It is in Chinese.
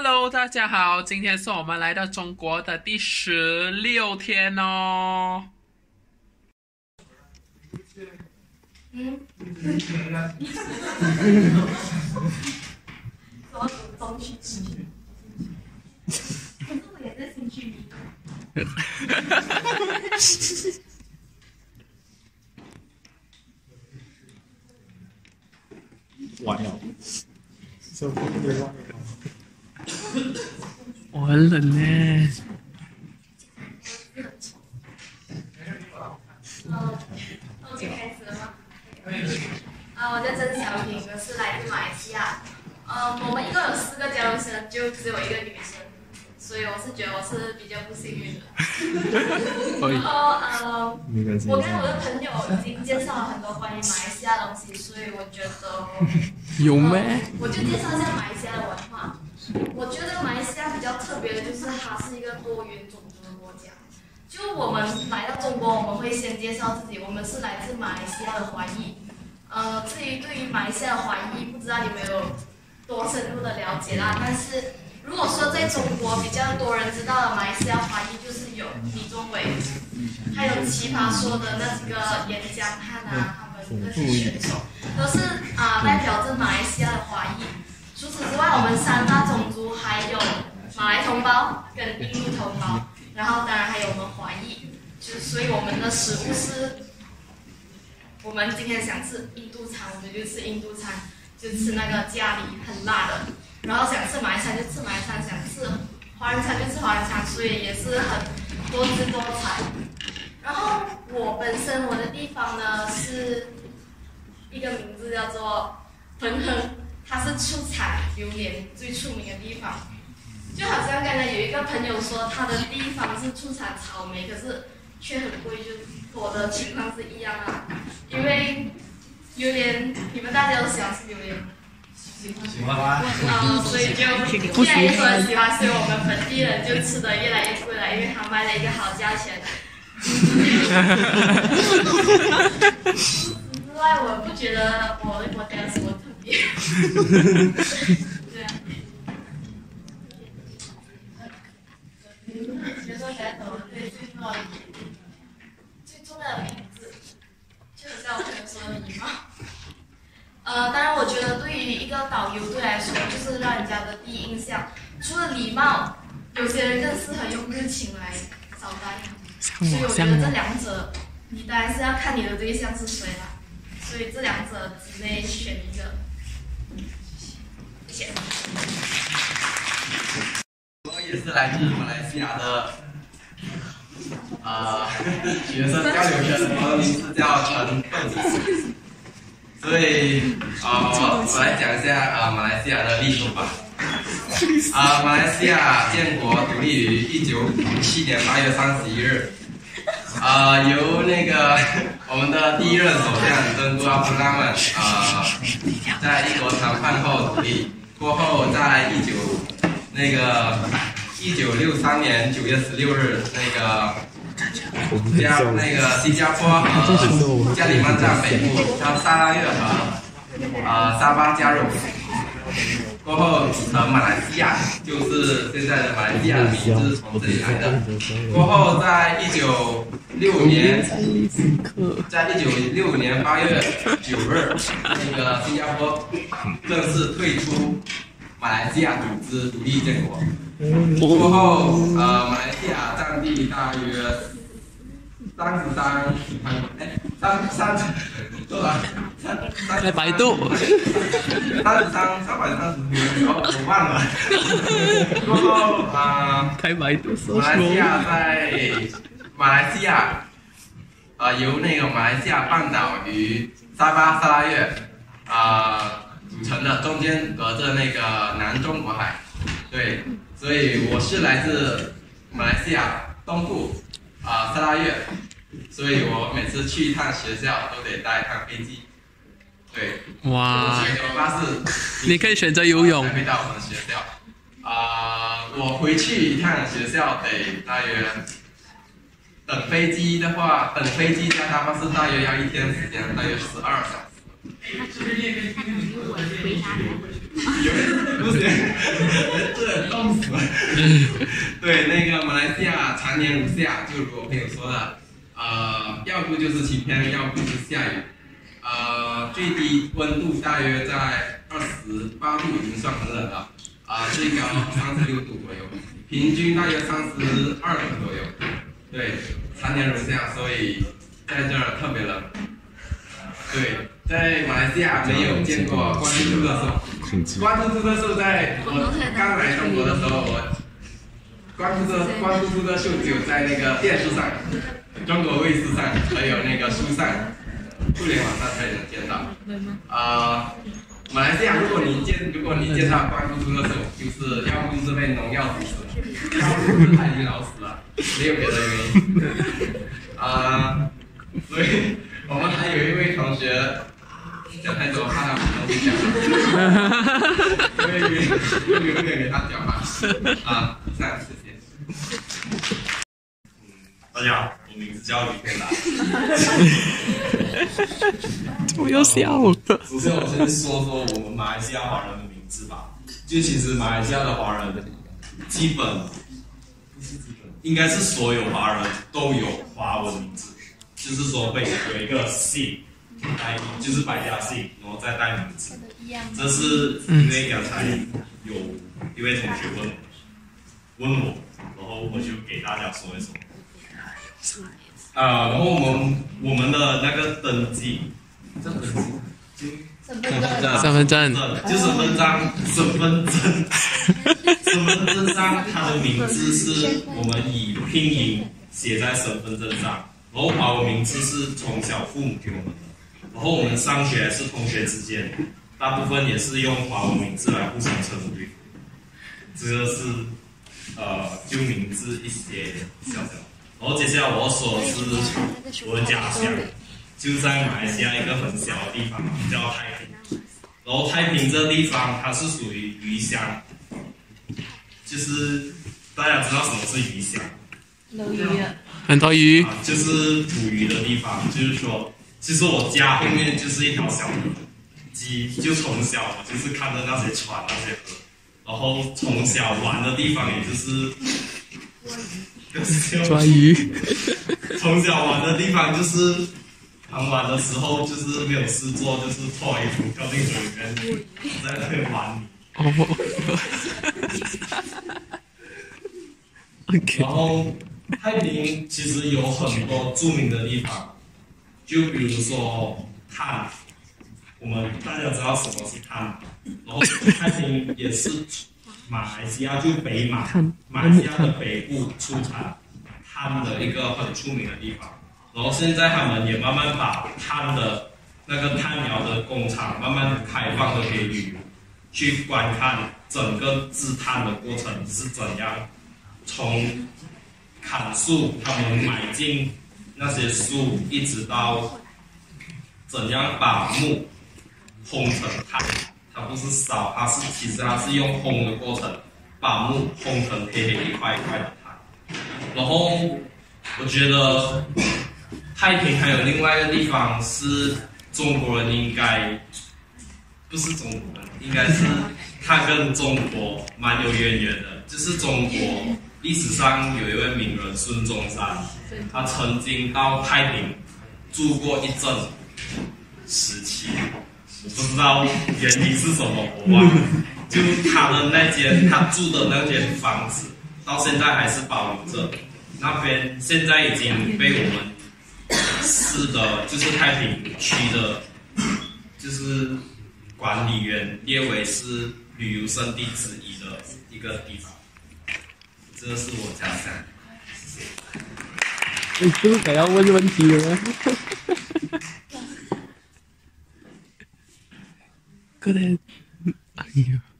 Hello， 大家好，今天是我们来到中国的第16天哦。 我主动去吃，可是我也在兴趣迷。 完了，手机不能忘了。 我很冷呢。 OK， 开始了吗？我叫郑小平，我是来自马来西亚。我们一共有4个加入生，就只有1个女生，所以我是觉得我是比较不幸运的。然后我跟我的朋友已经介绍了很多关于马来西亚的东西，所以我觉得有咩？ 我就介绍一下马来西亚的文化。我觉得马来西亚比较特别的就是它是一个多元种族的国家。就我们来到中国，我们会先介绍自己，我们是来自马来西亚的华裔。至于对于马来西亚的华裔，不知道你们有多深入的了解啦。但是如果说在中国比较多人知道的马来西亚华裔，就是有李宗伟，还有奇葩说的那几个岩浆汉啊，他们那些选手都是代表着马来西亚的华裔。除此之外，我们3大种族还有马来同胞跟印度同胞，然后当然还有我们华裔，所以我们的食物是，我们今天想吃印度餐，我们就吃印度餐，就吃那个咖喱很辣的，然后想吃马来餐就吃马来餐，想吃华人餐就吃华人餐，所以也是很多姿多彩。然后我本身我的地方呢是一个名字叫做彭亨。它是出产榴莲最出名的地方，就好像刚才有一个朋友说他的地方是出产草莓，可是却很贵，就我的情况是一样啊。因为榴莲，你们大家都喜欢吃榴莲吗？ 喜欢。 所以就越来越多人喜欢，所以我们本地人就吃的越来越贵了，因为他卖了一个好价钱。之外，我不觉得我的国家有什么特别。对啊。学说来走对最重要的名字，就像我朋友说的礼貌。当然，我觉得对于一个导游对来说，就是让人家的第一印象，除了礼貌，有些人更适合用热情来招待。所以我觉得这2者，你当然是要看你的对象是谁啦。所以这2者之内选一个。谢谢。 我也是来自马来西亚的学生交流生，我的名字叫陈豆子。所以我来讲一下马来西亚的历史吧。马来西亚建国独立于1957年8月31日。由那个我们的第1任首相登古阿布拉曼在异国谈判后独立，过后在1963年9月16日新加坡和加里曼赞北部将沙拉越和沙巴加入。过后组成马来西亚，就是现在的马来西亚的名字是从这里来的。过后在1965年8月9日，新加坡正式退出马来西亚组织，独立建国。过后马来西亚占地大约来百度。 330我忘了。过后开百度搜索。 马来西亚由马来西亚半岛与沙巴、沙拉越组成的，中间隔着南中国海。对，所以我是来自马来西亚东部沙拉越。所以我每次去一趟学校都得搭一趟飞机。对。 哇。 有巴士。 你可以选择游泳。 才会到我们学校。我回去一趟学校得大约，等飞机加搭巴士大约要1天时间，大约12小时。 不是，这冻死了。对，那个马来西亚常年如夏，就如我朋友说的，要不就是晴天，要不是下雨。最低温度大约在28度，已经算很冷了。最高36度左右，平均大约32度左右。对，常年如夏，所以在这儿特别冷。对，在马来西亚没有见过关渡特兽。关渡特兽在我刚来中国的时候，关渡特兽只有在那个电视上、中国卫视上，还有那个书上、互联网上才能见到。马来西亚如果你见到关渡特兽，就是要不就是被农药毒死了，要不就是它已经老死了，没有别的原因。所以我们还有一位同学讲太多，怕他不能讲，所以留点给他讲吧。以上谢谢。 大家好，我名字叫李佩达。 怎么又笑？ 首先，我先说说我们马来西亚华人的名字吧。就其实马来西亚的华人，基本应该是所有华人都有华文名字，就是说会有一个姓代，就是百家姓，然后再带名字。这是因为刚才有一位同学问我，然后我就给大家说一说。然后我们的那个登记， 身份证， 就身份证上它的名字是我们以拼音写在身份证上，然后华文名字是从小父母给我们的，然后我们上学是同学之间，大部分也是用华文名字来互相称呼对方。这个是就名字一些小小。然后接下来我要说的是我的家乡，就在马来西亚一个很小的地方，叫太平。然后太平这个地方它是属于鱼乡，就是大家知道什么是鱼乡？ 很多鱼， 就是捕鱼的地方。就是说，其实我家后面就是一条小河，就从小我就是看着那些船那些河，然后从小玩的地方也就是抓鱼。 从小玩的地方就是傍晚的时候，就是没有事做，就是脱衣服跳进水里面，在那边玩泥。然后太平其实有很多著名的地方，就比如说炭，我们大家知道什么是炭，然后太平也是马来西亚就北马来西亚的北部出产炭的一个很出名的地方。然后现在他们也慢慢把炭的那个炭窑的工厂慢慢开放的给旅游，去观看整个制炭的过程是怎样，从砍树，他们买进那些树，一直到怎样把木烘成炭。它不是烧，其实它是用烘的过程，把木烘成黑黑一块一块的炭。然后我觉得太平还有另外一个地方是中国人应该不是中国人，应该是他跟中国蛮有渊源的。就是中国历史上有一位名人孙中山，他曾经到太平住过一阵时期。我不知道原因是什么，我忘了。就他住的那间房子，到现在还是保留着。那边现在已经被我们市的，就是太平区的，就是管理员列为是旅游胜地之一的一个地方。这是我家乡。谢谢。 你是不是要问问题了吗？可能，哎呀。